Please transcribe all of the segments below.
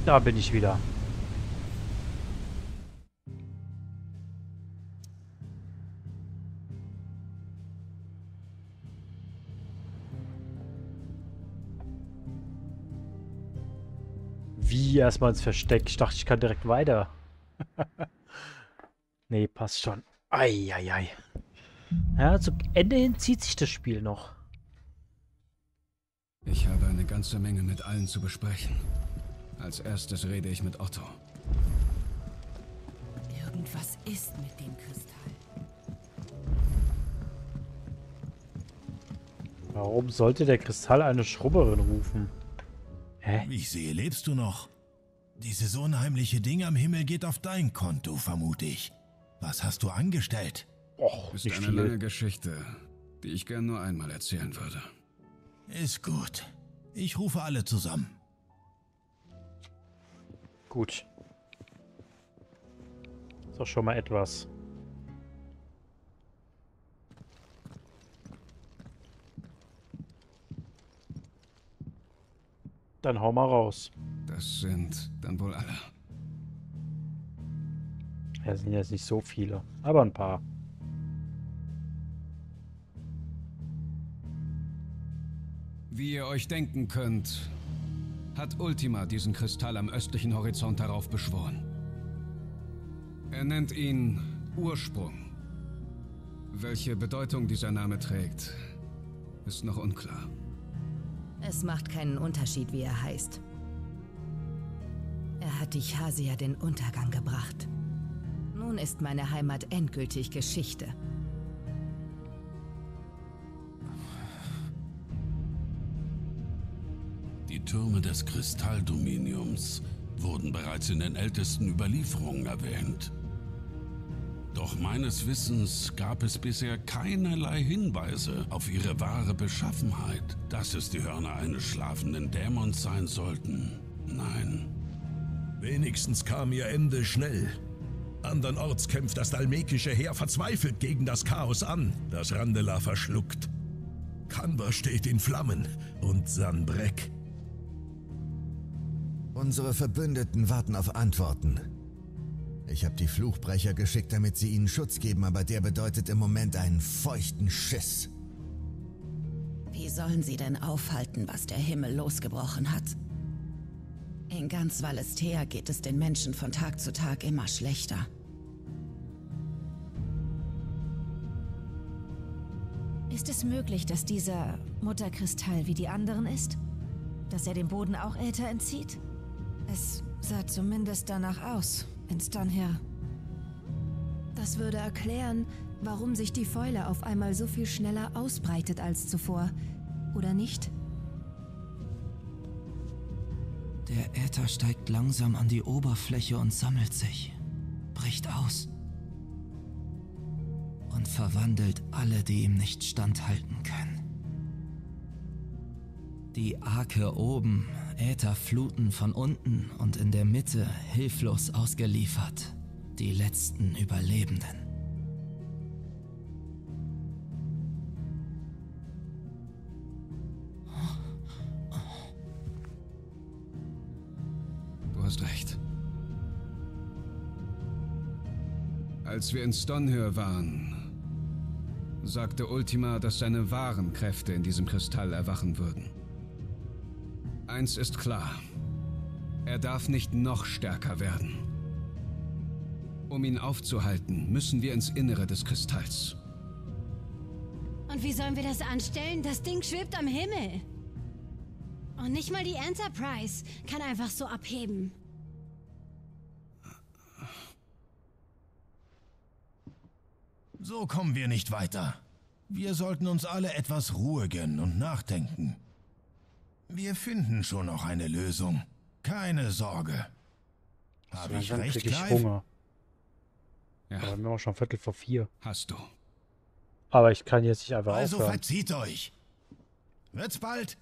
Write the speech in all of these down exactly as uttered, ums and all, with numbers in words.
Da bin ich wieder. Wie erstmal ins Versteck? Ich dachte, ich kann direkt weiter. Nee, passt schon. Eieiei. Ja, zum Ende hin zieht sich das Spiel noch. Ich habe eine ganze Menge mit allen zu besprechen. Als erstes rede ich mit Otto. Irgendwas ist mit dem Kristall. Warum sollte der Kristall eine Schrubberin rufen? Hä? Wie ich sehe, lebst du noch? Dieses unheimliche Ding am Himmel geht auf dein Konto, vermute ich. Was hast du angestellt? Och, Ist nicht eine viel. lange Geschichte, die ich gern nur einmal erzählen würde. Ist gut. Ich rufe alle zusammen. Gut. Ist doch schon mal etwas. Dann hau mal raus. Das sind dann wohl alle. Ja, sind jetzt nicht so viele, aber ein paar. Wie ihr euch denken könnt, hat Ultima diesen Kristall am östlichen Horizont heraufbeschworen. Er nennt ihn Ursprung. Welche Bedeutung dieser Name trägt, ist noch unklar. Es macht keinen Unterschied, wie er heißt. Er hat die Chasia den Untergang gebracht. Nun ist meine Heimat endgültig Geschichte. Die Türme des Kristalldominiums wurden bereits in den ältesten Überlieferungen erwähnt. Doch meines Wissens gab es bisher keinerlei Hinweise auf ihre wahre Beschaffenheit. Dass es die Hörner eines schlafenden Dämons sein sollten, nein. Wenigstens kam ihr Ende schnell. Andernorts kämpft das dalmekische Heer verzweifelt gegen das Chaos an, das Randela verschluckt. Kanber steht in Flammen und Sanbreck. Unsere Verbündeten warten auf Antworten. Ich habe die Fluchbrecher geschickt, damit sie ihnen Schutz geben, aber der bedeutet im Moment einen feuchten Schiss. Wie sollen sie denn aufhalten, was der Himmel losgebrochen hat? In ganz Valisthea geht es den Menschen von Tag zu Tag immer schlechter. Ist es möglich, dass dieser Mutterkristall wie die anderen ist? Dass er dem Boden auch Äther entzieht? Es sah zumindest danach aus, in Stonher. Das würde erklären, warum sich die Fäule auf einmal so viel schneller ausbreitet als zuvor, oder nicht? Der Äther steigt langsam an die Oberfläche und sammelt sich, bricht aus und verwandelt alle, die ihm nicht standhalten können. Die Arke oben, Ätherfluten von unten und in der Mitte hilflos ausgeliefert, die letzten Überlebenden. Du hast recht. Als wir in Stonher waren, sagte Ultima, dass seine wahren Kräfte in diesem Kristall erwachen würden. Eins ist klar. Er darf nicht noch stärker werden. Um ihn aufzuhalten, müssen wir ins Innere des Kristalls. Und wie sollen wir das anstellen? Das Ding schwebt am Himmel. Und nicht mal die Enterprise kann einfach so abheben. So kommen wir nicht weiter. Wir sollten uns alle etwas Ruhe gönnen und nachdenken. Wir finden schon noch eine Lösung. Keine Sorge. Habe ich Langsam recht, krieg ich Clive? Hunger. Ja, Aber wir haben auch schon Viertel vor vier. hast du. Aber ich kann jetzt nicht einfach Also aufhören. verzieht euch. Wird's bald?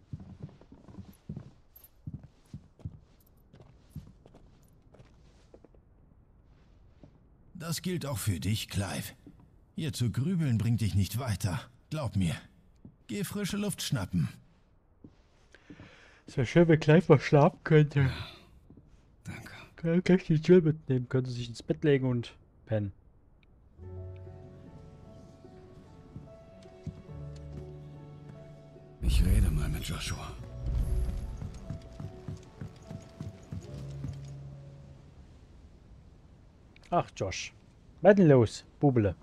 Das gilt auch für dich, Clive. Hier zu grübeln bringt dich nicht weiter. Glaub mir. Geh frische Luft schnappen. Es wäre schön, wenn Clive mal schlafen könnte. Kann gleich die Jill mitnehmen, können sie sich ins Bett legen und pennen. Ich rede mal mit Joshua. Ach, Josh. Was denn los, Bubele?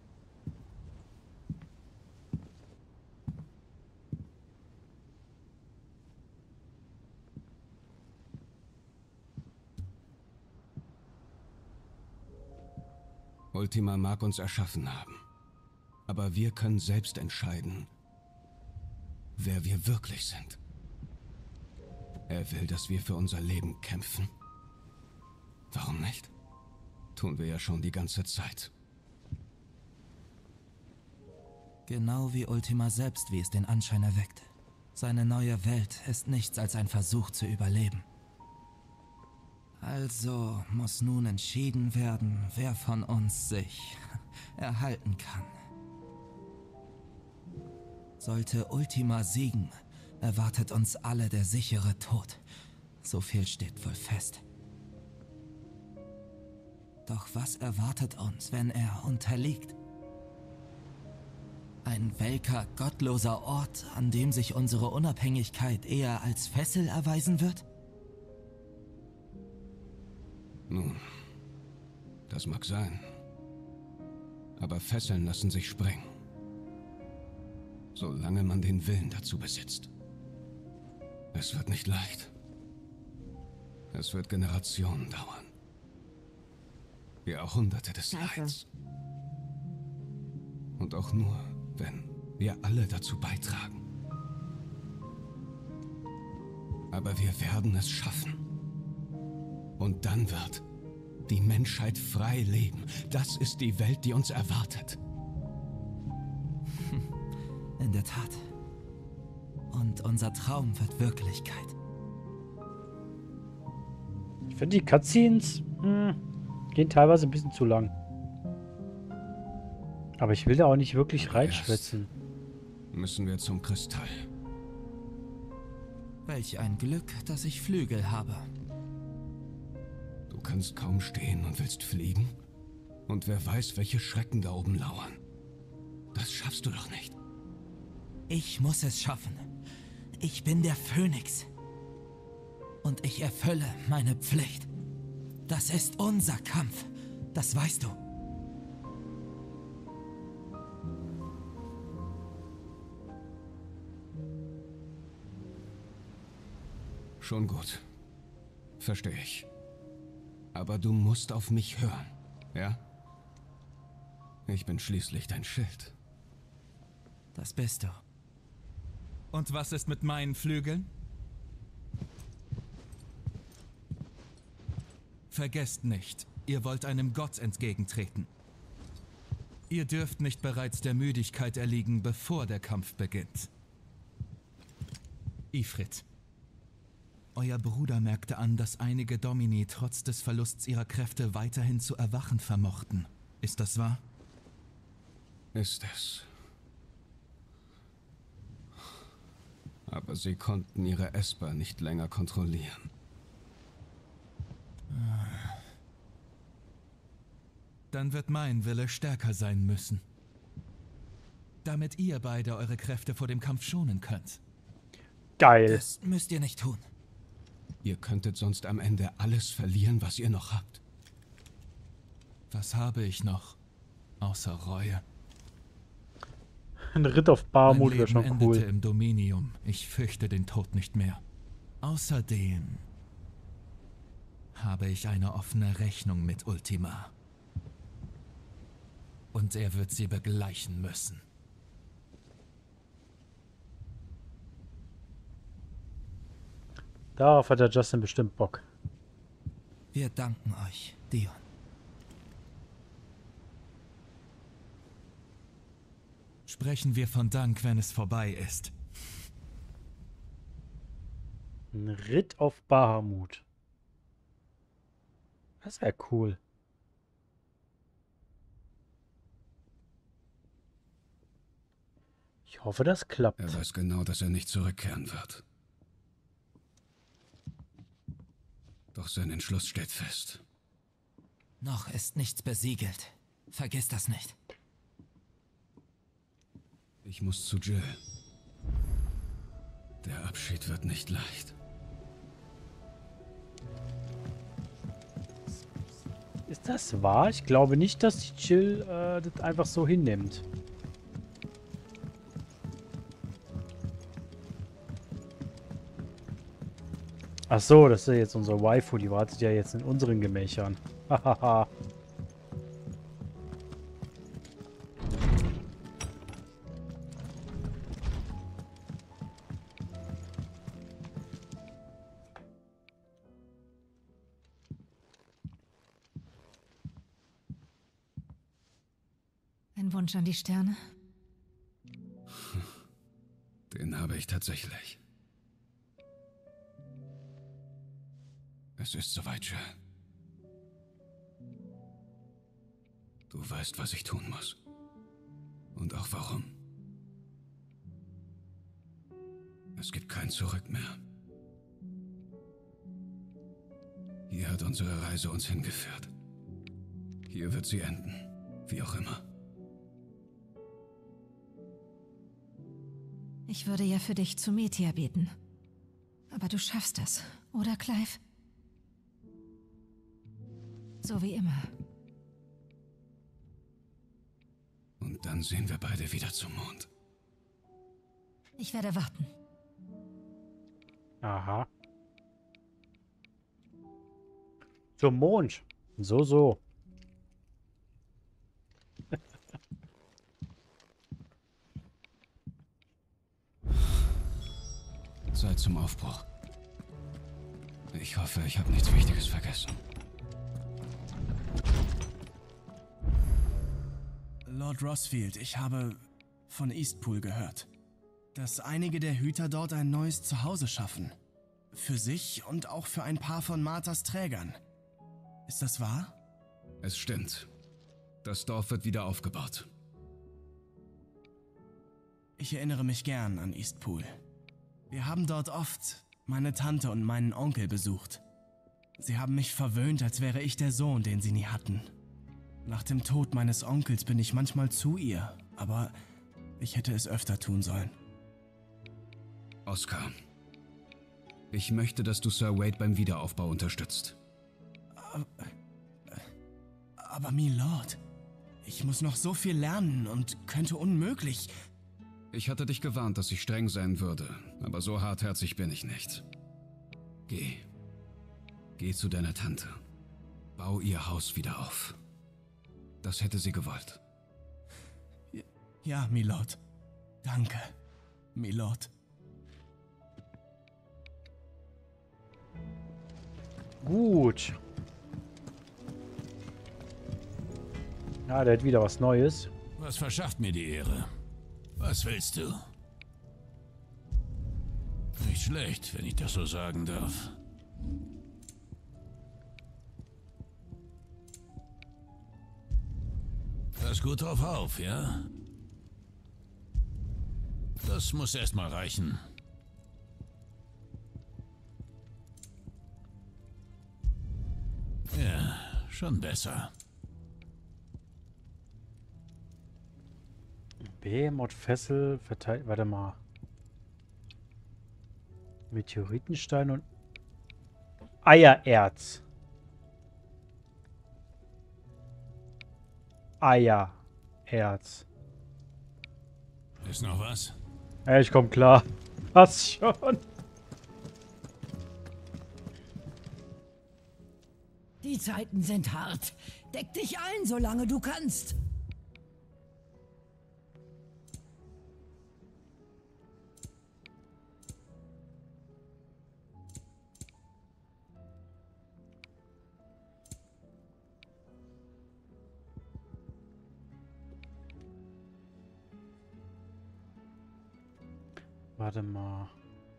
Ultima mag uns erschaffen haben. Aber wir können selbst entscheiden, wer wir wirklich sind. Er will, dass wir für unser Leben kämpfen. Warum nicht? Tun wir ja schon die ganze Zeit. Genau wie Ultima selbst, wie es den Anschein erweckt. Seine neue Welt ist nichts als ein Versuch zu überleben. Also muss nun entschieden werden, wer von uns sich erhalten kann. Sollte Ultima siegen, erwartet uns alle der sichere Tod. So viel steht wohl fest. Doch was erwartet uns, wenn er unterliegt? Ein welker, gottloser Ort, an dem sich unsere Unabhängigkeit eher als Fessel erweisen wird? Nun, das mag sein. Aber Fesseln lassen sich sprengen. Solange man den Willen dazu besitzt. Es wird nicht leicht. Es wird Generationen dauern. Jahrhunderte des Leids. Und auch nur, wenn wir alle dazu beitragen. Aber wir werden es schaffen. Und dann wird die Menschheit frei leben. Das ist die Welt, die uns erwartet. In der Tat. Und unser Traum wird Wirklichkeit. Ich finde die Cutscenes mh, gehen teilweise ein bisschen zu lang. Aber ich will da auch nicht wirklich reinschwitzen. Müssen wir zum Kristall. Welch ein Glück, dass ich Flügel habe. Du kannst kaum stehen und willst fliegen? Und wer weiß, welche Schrecken da oben lauern. Das schaffst du doch nicht. Ich muss es schaffen. Ich bin der Phönix. Und ich erfülle meine Pflicht. Das ist unser Kampf. Das weißt du. Schon gut. Verstehe ich. Aber du musst auf mich hören, ja? Ich bin schließlich dein Schild. Das bist du. Und was ist mit meinen Flügeln? Vergesst nicht, ihr wollt einem Gott entgegentreten. Ihr dürft nicht bereits der Müdigkeit erliegen, bevor der Kampf beginnt. Ifrit. Euer Bruder merkte an, dass einige Domini trotz des Verlusts ihrer Kräfte weiterhin zu erwachen vermochten. Ist das wahr? Ist es. Aber sie konnten ihre Esper nicht länger kontrollieren. Dann wird mein Wille stärker sein müssen. Damit ihr beide eure Kräfte vor dem Kampf schonen könnt. Geil. Das müsst ihr nicht tun. Ihr könntet sonst am Ende alles verlieren, was ihr noch habt. Was habe ich noch? Außer Reue. Ein Ritt auf Barmut wäre schon endete cool. im Dominium. Ich fürchte den Tod nicht mehr. Außerdem habe ich eine offene Rechnung mit Ultima. Und er wird sie begleichen müssen. Darauf hat der Justin bestimmt Bock. Wir danken euch, Dion. Sprechen wir von Dank, wenn es vorbei ist. Ein Ritt auf Bahamut. Das wäre cool. Ich hoffe, das klappt. Er weiß genau, dass er nicht zurückkehren wird. Doch sein Entschluss steht fest. Noch ist nichts besiegelt. Vergiss das nicht. Ich muss zu Jill. Der Abschied wird nicht leicht. Ist das wahr? Ich glaube nicht, dass die Jill äh, das einfach so hinnimmt. Ach so, das ist ja jetzt unsere Waifu. Die wartet ja jetzt in unseren Gemächern. Hahaha. Ein Wunsch an die Sterne? Den habe ich tatsächlich. Es ist soweit, Jill. Du weißt, was ich tun muss. Und auch warum. Es gibt kein Zurück mehr. Hier hat unsere Reise uns hingeführt. Hier wird sie enden. Wie auch immer. Ich würde ja für dich zu Metia beten. Aber du schaffst das, oder, Clive? So wie immer. Und dann sehen wir beide wieder zum Mond. Ich werde warten. Aha. Zum Mond. So, so. Zeit zum Aufbruch. Ich hoffe, ich habe nichts Wichtiges vergessen. Lord Rossfield, ich habe von Eastpool gehört, dass einige der Hüter dort ein neues Zuhause schaffen. Für sich und auch für ein paar von Marthas Trägern. Ist das wahr? Es stimmt. Das Dorf wird wieder aufgebaut. Ich erinnere mich gern an Eastpool. Wir haben dort oft meine Tante und meinen Onkel besucht. Sie haben mich verwöhnt, als wäre ich der Sohn, den sie nie hatten. Nach dem Tod meines Onkels bin ich manchmal zu ihr, aber ich hätte es öfter tun sollen. Oscar, ich möchte, dass du Sir Wade beim Wiederaufbau unterstützt. Aber, aber Milord, ich muss noch so viel lernen und könnte unmöglich... Ich hatte dich gewarnt, dass ich streng sein würde, aber so hartherzig bin ich nicht. Geh. Geh zu deiner Tante. Bau ihr Haus wieder auf. Das hätte sie gewollt. Ja, ja, Milord. Danke, Milord. Gut. Ja, der hat wieder was Neues. Was verschafft mir die Ehre? Was willst du? Nicht schlecht, wenn ich das so sagen darf. Pass gut drauf auf, ja? Das muss erstmal reichen. Ja, schon besser. Behemoth, Fessel, verteilt. Warte mal. Meteoritenstein und Eiererz. Eiererz. Ist noch was? Ja, ich komm klar. Passt schon. Die Zeiten sind hart. Deck dich ein, solange du kannst. Warte mal.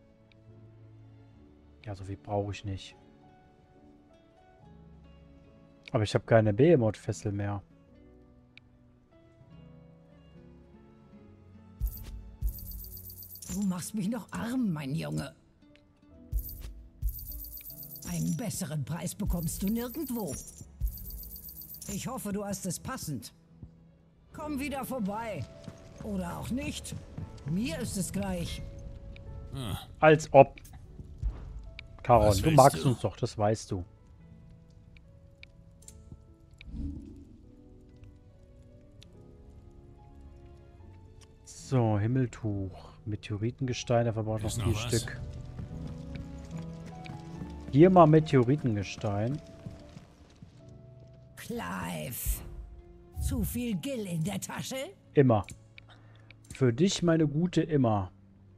Ja, so viel brauche ich nicht. Aber ich habe keine Behemoth-Fessel mehr. Du machst mich noch arm, mein Junge. Einen besseren Preis bekommst du nirgendwo. Ich hoffe, du hast es passend. Komm wieder vorbei. Oder auch nicht. Mir ist es gleich. Ah. Als ob. Charon, Was du willst magst du? uns doch, das weißt du. So, Himmeltuch. Meteoritengestein, der verbraucht noch Ist noch vier was? Stück. Hier mal Meteoritengestein. Clive. Zu viel Gill in der Tasche? Immer. Für dich, meine Gute, immer.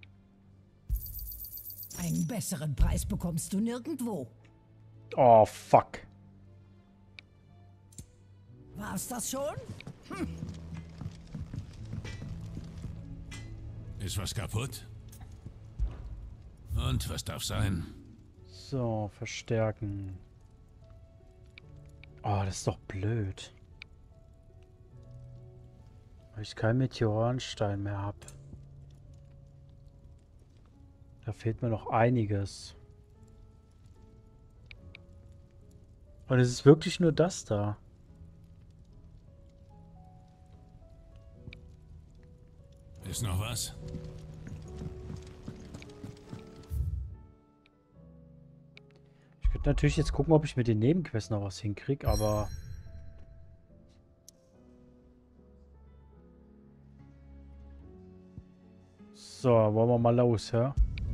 Einen besseren Preis bekommst du nirgendwo. Oh, fuck. War's das schon? Hm. Ist was kaputt? Und was darf sein? So, verstärken. Oh, das ist doch blöd. Weil ich keinen Meteoranstein mehr habe. Da fehlt mir noch einiges. Und es ist wirklich nur das da. Ist noch was? Ich könnte natürlich jetzt gucken, ob ich mit den Nebenquests noch was hinkriege, aber... So, wollen wir mal los, ja?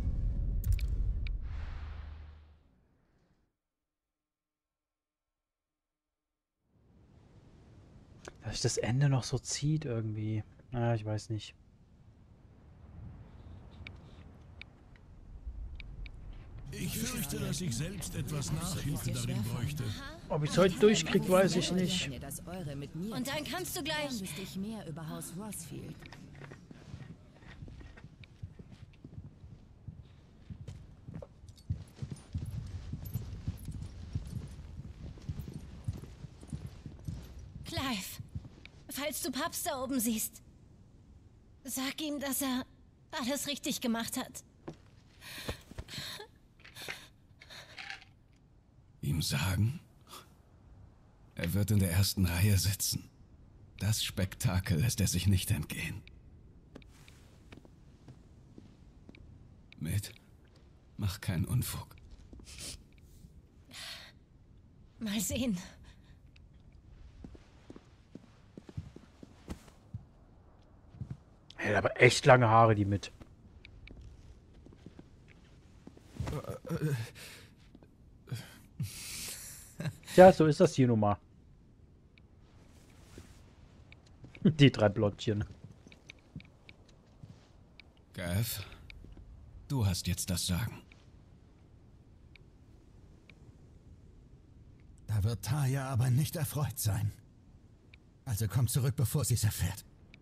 Dass sich das Ende noch so zieht irgendwie. Ah, ich weiß nicht. Ich fürchte, dass ich selbst etwas Nachhilfe darin bräuchte. Ob ich es heute durchkriege, weiß ich nicht. Und dann kannst du gleich... wüsste ich mehr über Haus Rossfield. Clive, falls du Paps da oben siehst, sag ihm, dass er alles richtig gemacht hat. Ihm sagen? Er wird in der ersten Reihe sitzen. Das Spektakel lässt er sich nicht entgehen. Mit, mach keinen Unfug. Mal sehen. Er hat aber echt lange Haare, die mit. Ja, so ist das hier nun mal. Die drei Blottchen. Gav, du hast jetzt das Sagen. Da wird Taya aber nicht erfreut sein. Also komm zurück, bevor sie es erfährt.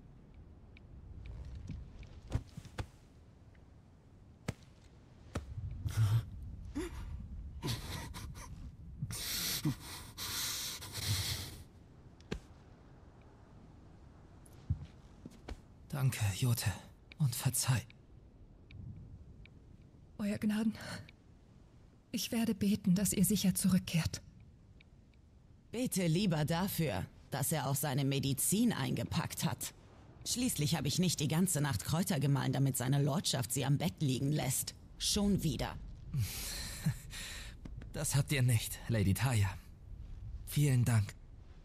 Danke, Jote. Und verzeih. Euer Gnaden, ich werde beten, dass ihr sicher zurückkehrt. Bete lieber dafür, dass er auch seine Medizin eingepackt hat. Schließlich habe ich nicht die ganze Nacht Kräuter gemahlen, damit seine Lordschaft sie am Bett liegen lässt. Schon wieder. Das habt ihr nicht, Lady Taya. Vielen Dank.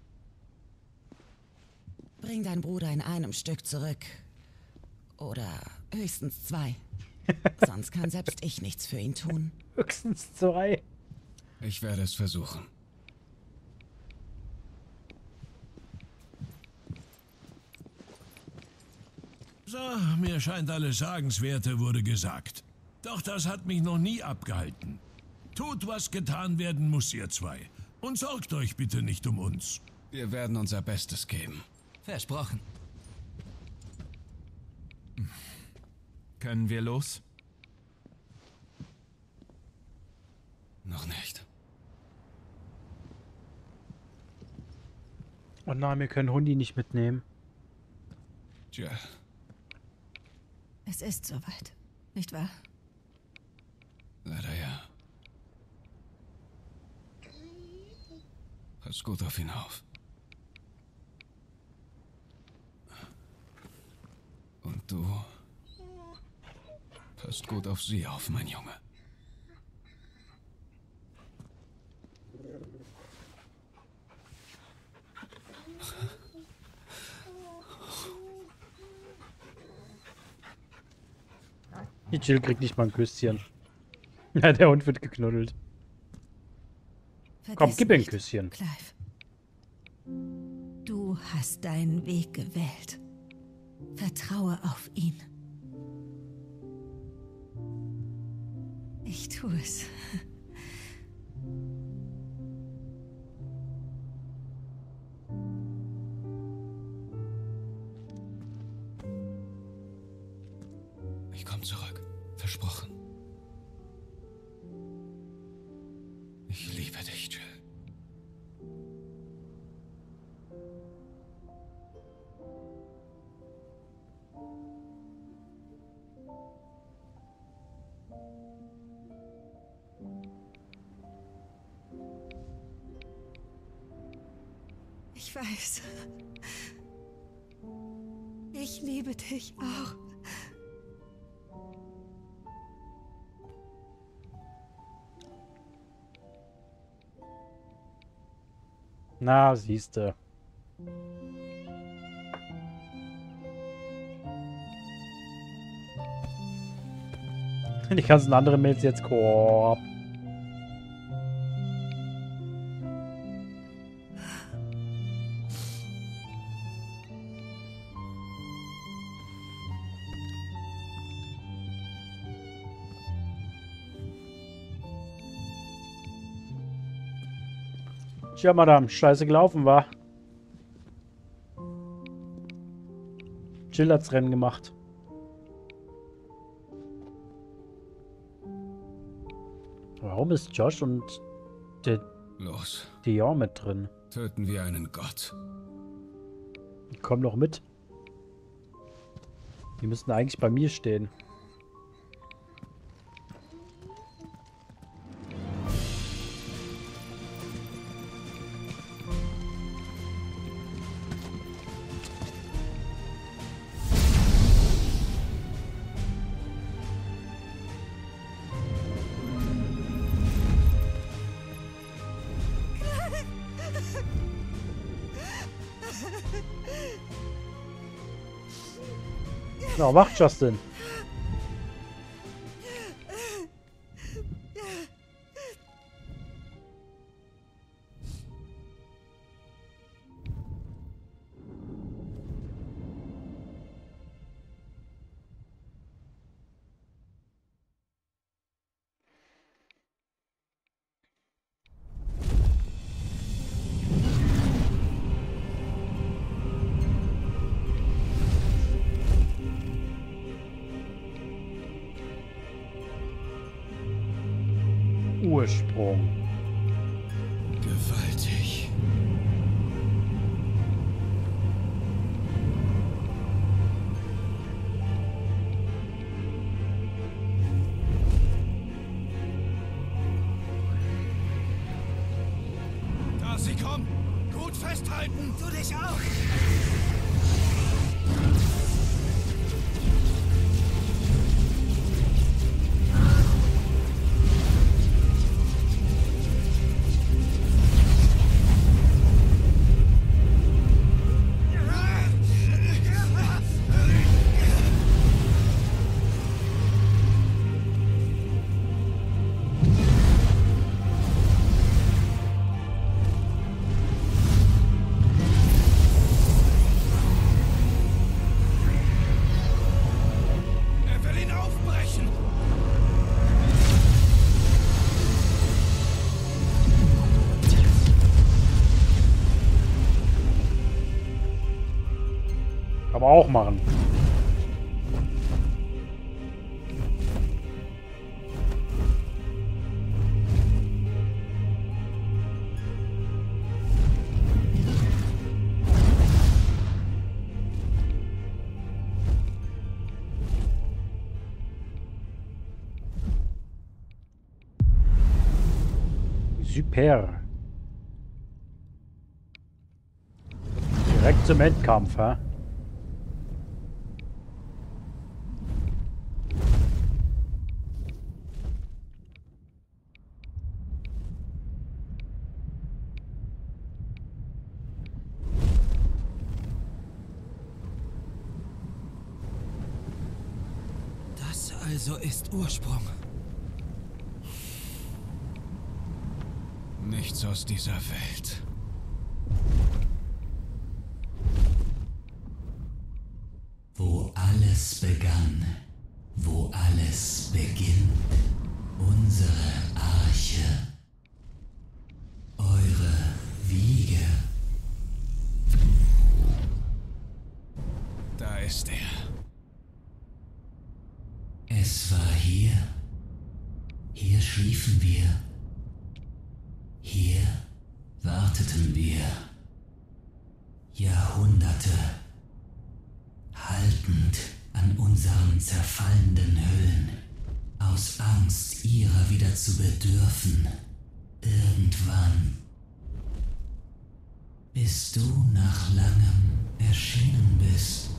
Bring deinen Bruder in einem Stück zurück. Oder höchstens zwei. Sonst kann selbst ich nichts für ihn tun. Höchstens zwei. Ich werde es versuchen. So, mir scheint, alles Sagenswerte wurde gesagt. Doch das hat mich noch nie abgehalten. Tut, was getan werden muss, ihr zwei. Und sorgt euch bitte nicht um uns. Wir werden unser Bestes geben. Versprochen. Können wir los? Noch nicht. Oh nein, wir können Hundi nicht mitnehmen. Tja. Es ist soweit, nicht wahr? Leider ja. Pass gut auf ihn auf. Und du... Passt gut auf sie auf, mein Junge. Die Jill kriegt nicht mal ein Küsschen. Ja, der Hund wird geknuddelt. Vergiss Komm, gib mir ein nicht, Küsschen. Clive. Du hast deinen Weg gewählt. Vertraue auf ihn. Ich tue es. Ich komme zurück. Versprochen. Ich liebe dich, Jill. Ich weiß. Ich liebe dich auch. Na, siehste. Die ganzen anderen Mails jetzt Koop. Tja, Madame, scheiße gelaufen war. Jill hat's Rennen gemacht. Warum ist Josh und der Los. Dion mit drin? Töten wir einen Gott. Die kommen doch mit. Die müssten eigentlich bei mir stehen. Na, mach Justin. Ursprung. Gewaltig. Da sie kommen! Gut festhalten! Du dich auch! Kann man auch machen. Super. zum Endkampf, hä? Das also ist Ursprung. Nichts aus dieser Welt. Wo alles begann, wo alles beginnt, unsere Arche, eure Wiege. Da ist er. Es war hier. Hier schliefen wir. Hier warteten wir. Jahrhunderte. Haltend an unseren zerfallenden Hüllen. Aus Angst, ihrer wieder zu bedürfen. Irgendwann. Bis du nach langem erschienen bist.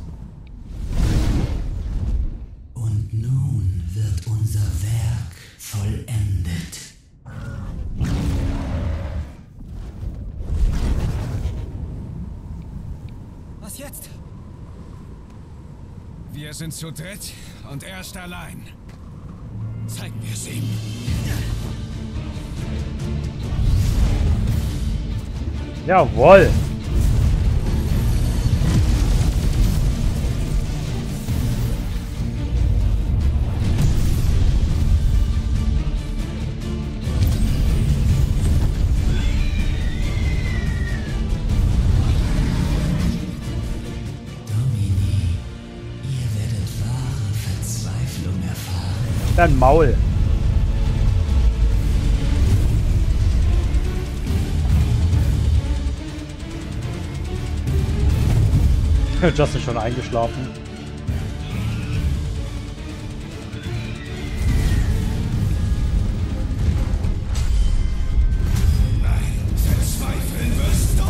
Und nun wird unser Werk vollendet. Was jetzt? Wir sind zu dritt und er ist allein. Zeigen wir es ihm. Jawohl. Dein Maul. Justin schon eingeschlafen. Nein, verzweifeln wirst du.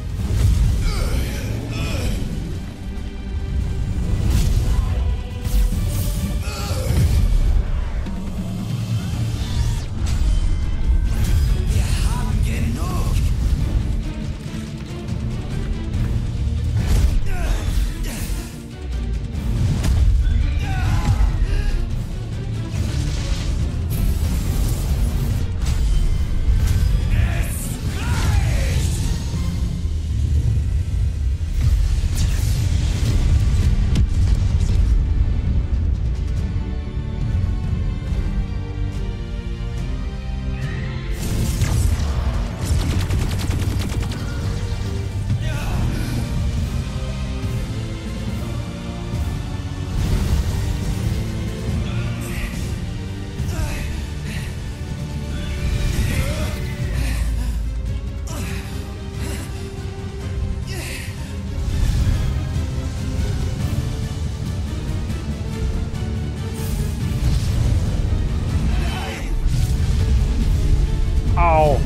Au.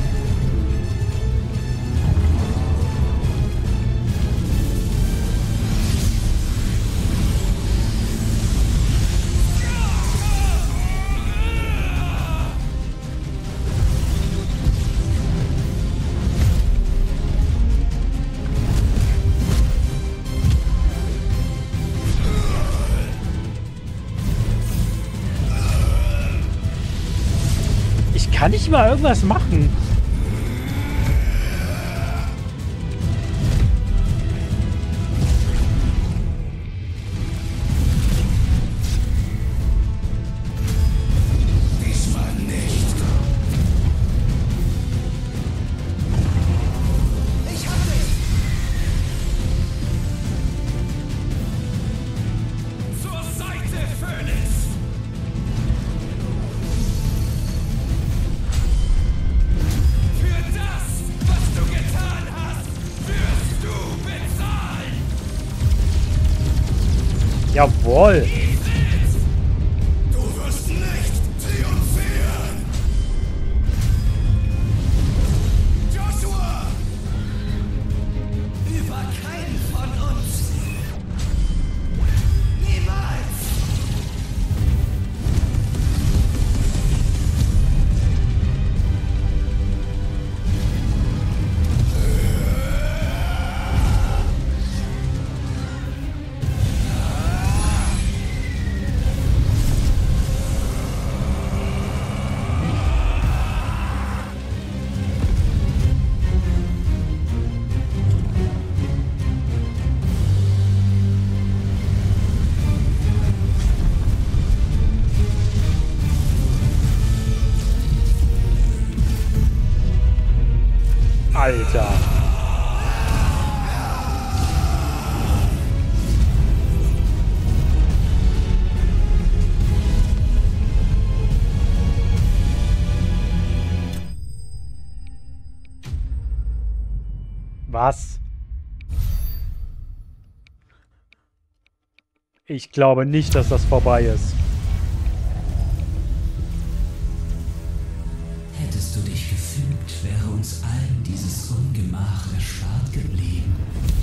Ich kann nicht mal irgendwas machen. Diesmal nicht. Ich hab dich. Zur Seite, Phönix. Jawohl. Du wirst nicht triumphieren. Joshua! Über keinen von Alter. Was? Ich glaube nicht, dass das vorbei ist. Hättest du dich gefügt, wäre uns allen dieses Ungemach erspart geblieben.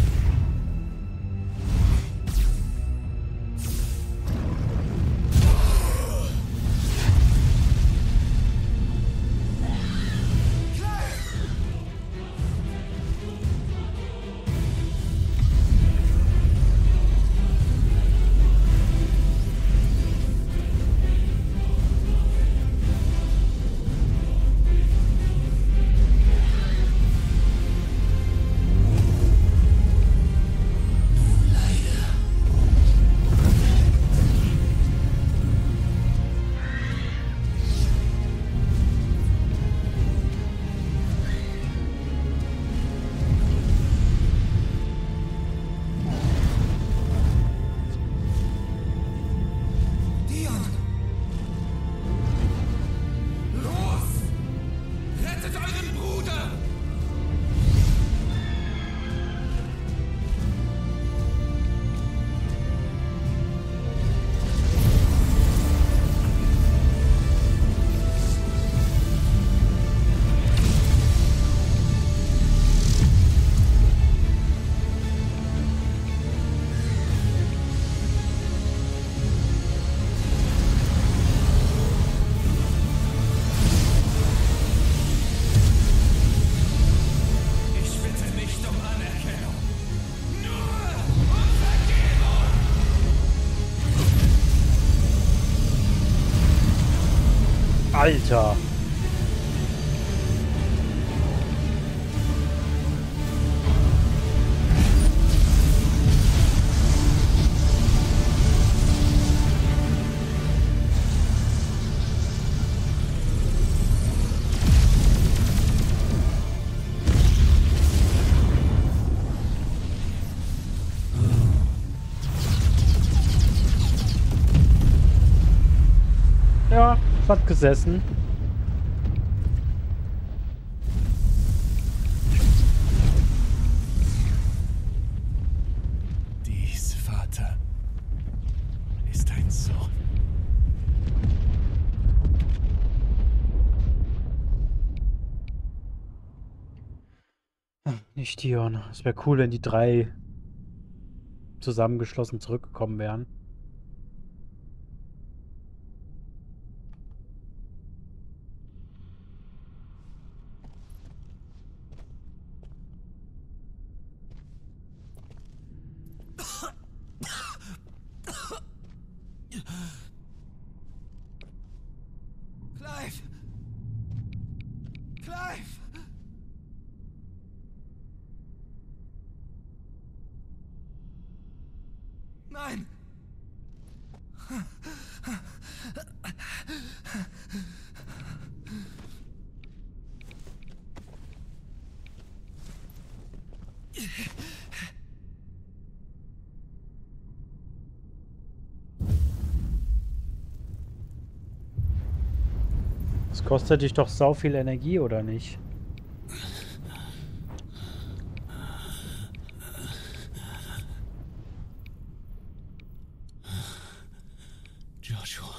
Alter. Ja, hat gesessen. Dies, Vater, ist dein Sohn. Nicht Dion. Es wäre cool, wenn die drei zusammengeschlossen zurückgekommen wären. Clive! Clive! Nein! Das kostet dich doch sau viel Energie, oder nicht? Joshua.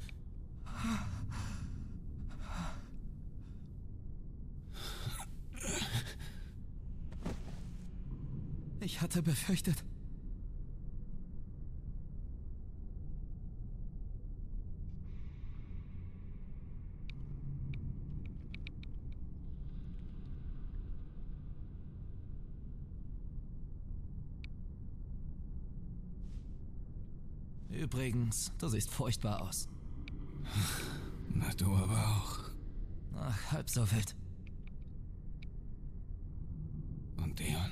Ich hatte befürchtet. Übrigens, du siehst furchtbar aus. Na, du aber auch. Ach, halb so wild. Und Dion?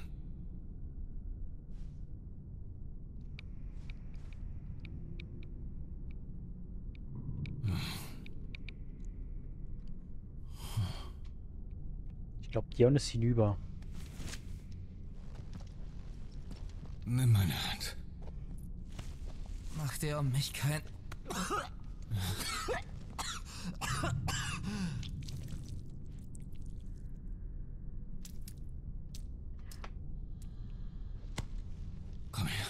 Ich glaube, Dion ist hinüber. Nimm meine Hand. Mach dir um mich kein... Komm her.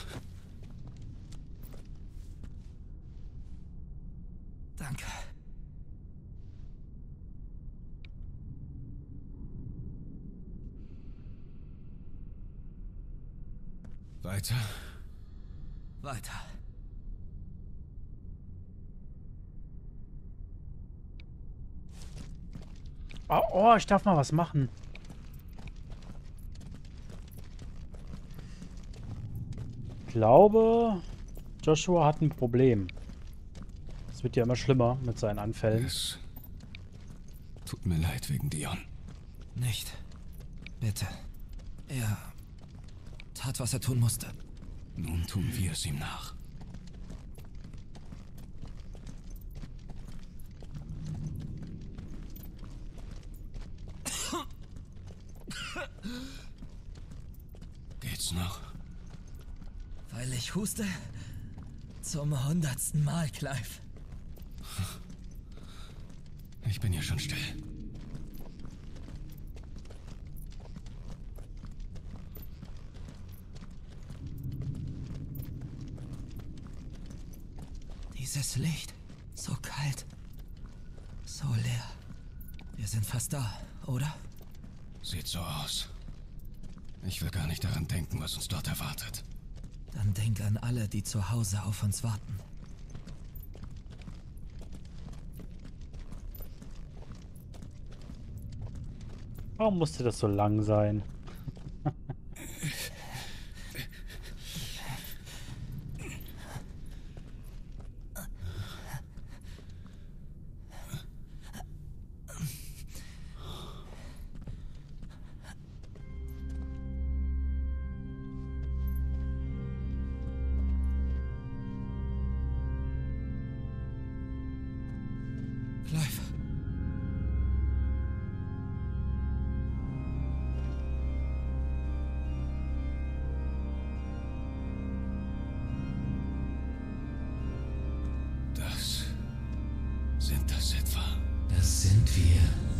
Danke. Weiter. Weiter. Oh, oh, ich darf mal was machen. Ich glaube, Joshua hat ein Problem. Es wird ja immer schlimmer mit seinen Anfällen. Es tut mir leid wegen Dion. Nicht. Bitte. Er tat, was er tun musste. Nun tun wir es ihm nach. Geht's noch? Weil ich huste? Zum hundertsten Mal, Clive. Ich bin ja schon still. Dieses Licht. So kalt. So leer. Wir sind fast da, oder? Sieht so aus. Ich will gar nicht daran denken, was uns dort erwartet. Dann denk an alle, die zu Hause auf uns warten. Warum musste das so lang sein? Clive. Das sind das etwa? Das sind wir.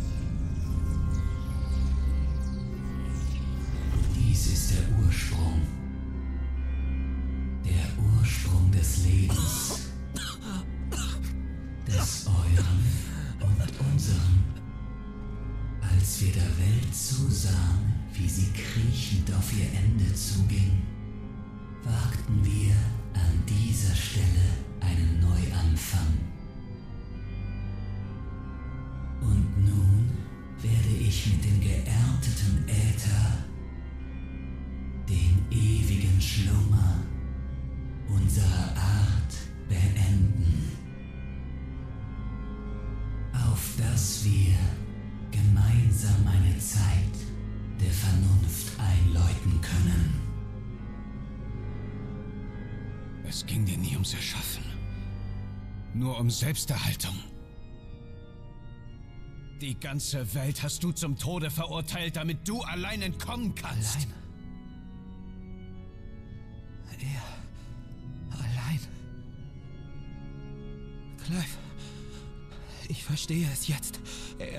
Dies ist der Ursprung. Der Ursprung des Lebens. Des euren und unseren. Als wir der Welt zusahen, wie sie kriechend auf ihr Ende zuging, wagten wir an dieser Stelle einen Neuanfang. Und nun werde ich mit dem geernteten Äther den ewigen Schlummer unserer Art beenden. Auf dass wir gemeinsam eine Zeit der Vernunft einläuten können. Es ging dir nie ums Erschaffen. Nur um Selbsterhaltung. Die ganze Welt hast du zum Tode verurteilt, damit du allein entkommen kannst. Allein? Er... allein? Clive... Ich verstehe es jetzt. Er...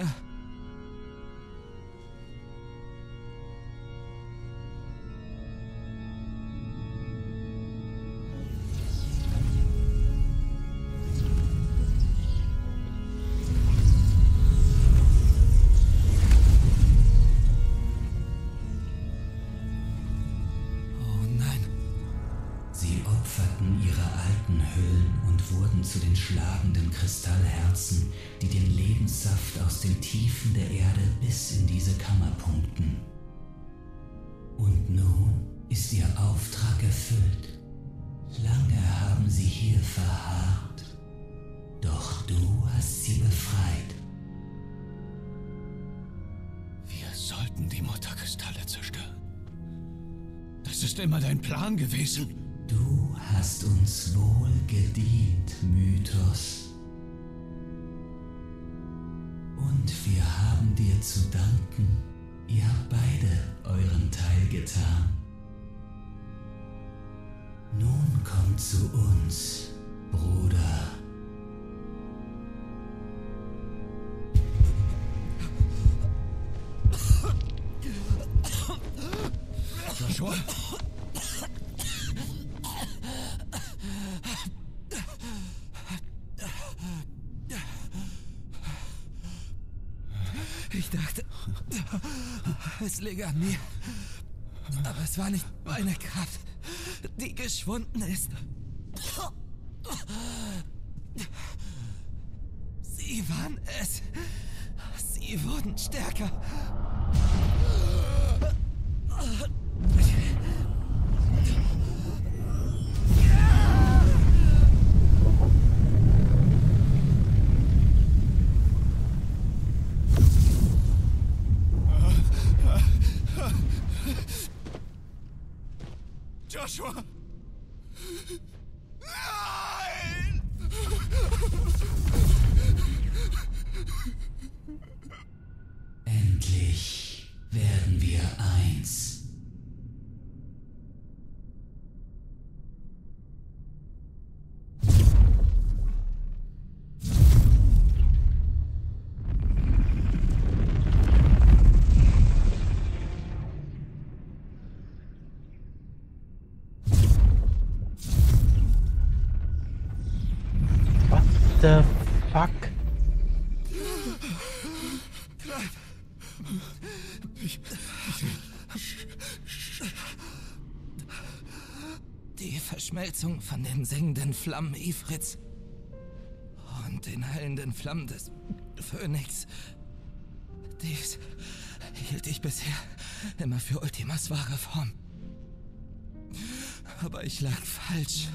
zu den schlagenden Kristallherzen, die den Lebenssaft aus den Tiefen der Erde bis in diese Kammer pumpten. Und nun ist ihr Auftrag erfüllt. Lange haben sie hier verharrt, doch du hast sie befreit. Wir sollten die Mutterkristalle zerstören. Das ist immer dein Plan gewesen. Du hast uns wohl gedient, Mythos. Und wir haben dir zu danken, Komm zu uns, Bruder. Joshua? Ich dachte, es läge an mir. Aber es war nicht meine Kraft, die geschwunden ist. Sie waren es. Sie wurden stärker. Joshua! Nein! Endlich werden wir eins. The fuck? Die Verschmelzung von den sengenden Flammen Ifrits und den heilenden Flammen des Phönix. Dies hielt ich bisher immer für Ultimas wahre Form. Aber ich lag falsch.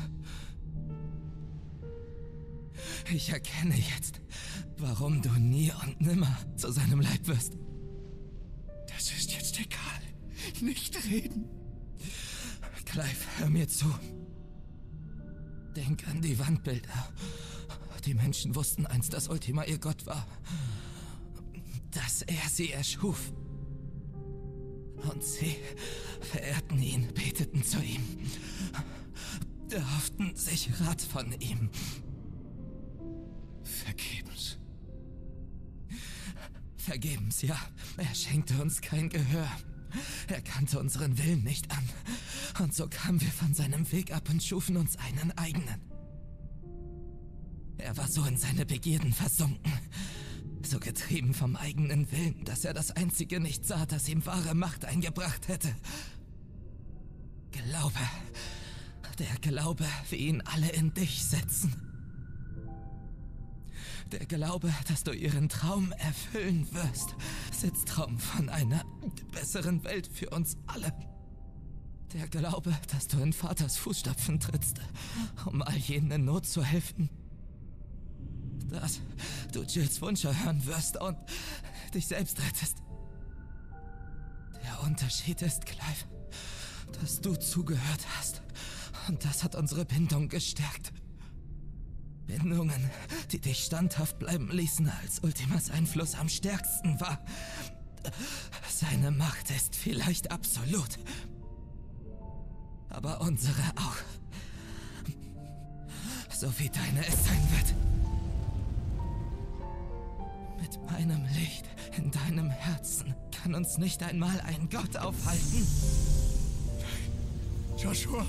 Ich erkenne jetzt, warum du nie und nimmer zu seinem Leib wirst. Das ist jetzt egal. Nicht reden. Clive, hör mir zu. Denk an die Wandbilder. Die Menschen wussten einst, dass Ultima ihr Gott war. Dass er sie erschuf. Und sie verehrten ihn, beteten zu ihm. Erhofften sich Rat von ihm. Vergebens. Vergebens, ja. Er schenkte uns kein Gehör. Er kannte unseren Willen nicht an. Und so kamen wir von seinem Weg ab und schufen uns einen eigenen. Er war so in seine Begierden versunken, so getrieben vom eigenen Willen, dass er das Einzige nicht sah, das ihm wahre Macht eingebracht hätte. Glaube. Der Glaube, wie ihn alle in dich setzen. Der Glaube, dass du ihren Traum erfüllen wirst. Sitztraum von einer besseren Welt für uns alle. Der Glaube, dass du in Vaters Fußstapfen trittst, um all jenen in Not zu helfen. Dass du Jills Wunsch hören wirst und dich selbst rettest. Der Unterschied ist, Clive, dass du zugehört hast. Und das hat unsere Bindung gestärkt. Bindungen, die dich standhaft bleiben ließen, als Ultimas Einfluss am stärksten war. Seine Macht ist vielleicht absolut. Aber unsere auch. So wie deine es sein wird. Mit meinem Licht in deinem Herzen kann uns nicht einmal ein Gott aufhalten. Joshua!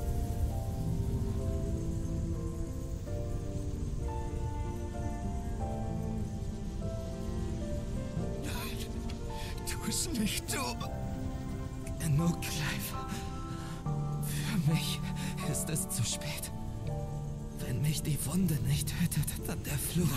Es nicht, du. Genug, Clive. Für mich ist es zu spät. Wenn mich die Wunde nicht tötet, dann der Fluch.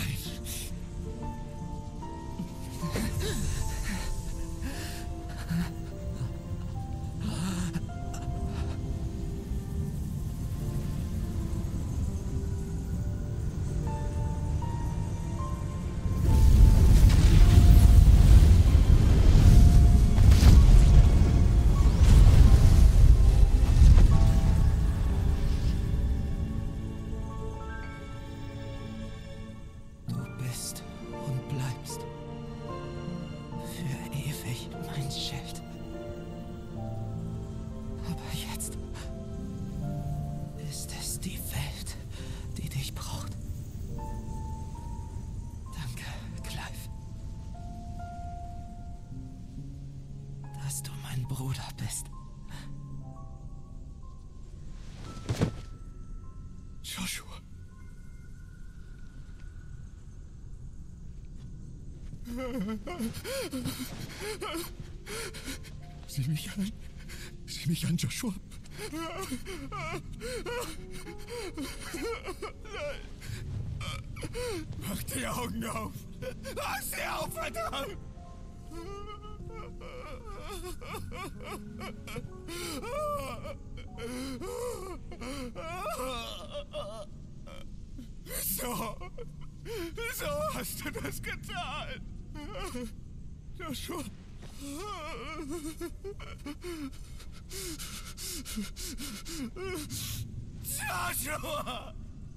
Bruder bist. Joshua. Sieh mich an. Sieh mich an, Joshua. Mach die Augen auf. Mach sie auf, verdammt. Wieso? Wieso hast du das getan? Joshua. Joshua!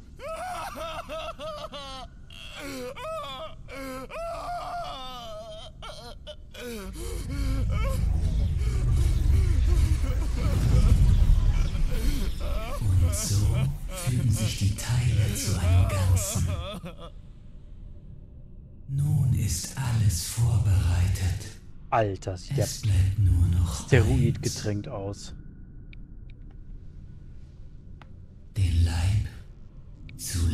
Und so fügen sich die Teile zu einem Ganzen. Nun ist alles vorbereitet. Alter, sieht der nur noch Steroid getränkt aus. Den Leib zu